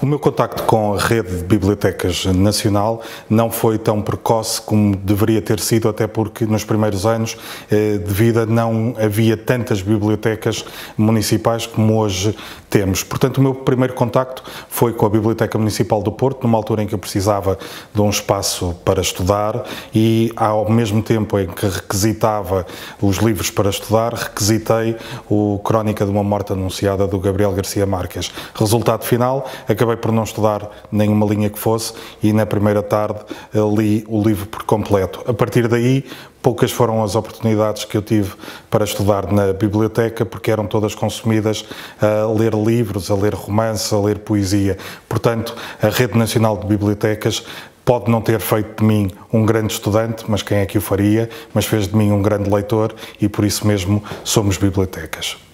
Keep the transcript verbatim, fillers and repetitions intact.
O meu contacto com a rede de bibliotecas nacional não foi tão precoce como deveria ter sido, até porque nos primeiros anos de vida não havia tantas bibliotecas municipais como hoje temos. Portanto, o meu primeiro contacto foi com a Biblioteca Municipal do Porto, numa altura em que eu precisava de um espaço para estudar e, ao mesmo tempo em que requisitava os livros para estudar, requisitei o Crónica de uma Morte Anunciada, do Gabriel Garcia Marques. Resultado final, acabei por não estudar nenhuma linha que fosse e na primeira tarde li o livro por completo. A partir daí, poucas foram as oportunidades que eu tive para estudar na biblioteca, porque eram todas consumidas a ler livros, a ler romances, a ler poesia. Portanto, a Rede Nacional de Bibliotecas pode não ter feito de mim um grande estudante, mas quem é que o faria? Mas fez de mim um grande leitor e por isso mesmo somos bibliotecas.